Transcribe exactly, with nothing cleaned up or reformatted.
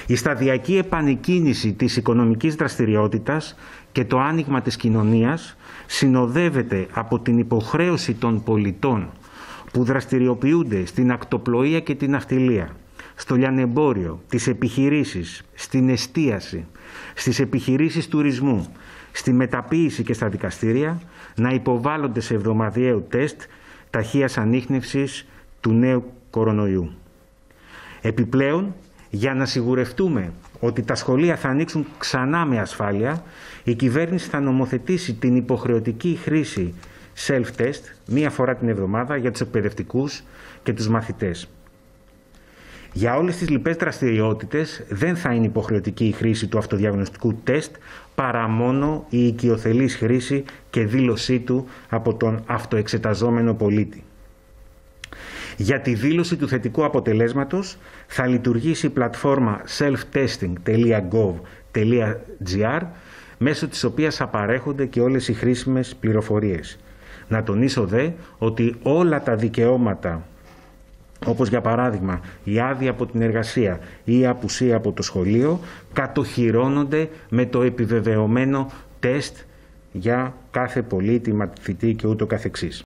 Η σταδιακή επανεκκίνηση της οικονομικής δραστηριότητας και το άνοιγμα της κοινωνίας συνοδεύεται από την υποχρέωση των πολιτών που δραστηριοποιούνται στην ακτοπλοεία και την ναυτιλία, στο λιανεμπόριο, τις επιχειρήσεις, στην εστίαση, στις επιχειρήσεις τουρισμού, στη μεταποίηση και στα δικαστήρια να υποβάλλονται σε εβδομαδιαίο τεστ ταχείας ανίχνευσης του νέου κορονοϊού. Επιπλέον, για να σιγουρευτούμε ότι τα σχολεία θα ανοίξουν ξανά με ασφάλεια, η κυβέρνηση θα νομοθετήσει την υποχρεωτική χρήση self-test μία φορά την εβδομάδα για τους εκπαιδευτικούς και τους μαθητές. Για όλες τις λοιπές δραστηριότητες δεν θα είναι υποχρεωτική η χρήση του αυτοδιαγνωστικού τεστ, παρά μόνο η οικειοθελής χρήση και δήλωσή του από τον αυτοεξεταζόμενο πολίτη. Για τη δήλωση του θετικού αποτελέσματος θα λειτουργήσει η πλατφόρμα self-testing τελεία gov τελεία gr, μέσω της οποίας θα παρέχονται και όλες οι χρήσιμες πληροφορίες. Να τονίσω δε ότι όλα τα δικαιώματα, όπως για παράδειγμα η άδεια από την εργασία ή η απουσία από το σχολείο, κατοχυρώνονται με το επιβεβαιωμένο τεστ για κάθε πολίτη, μαθητή και ούτω καθεξής.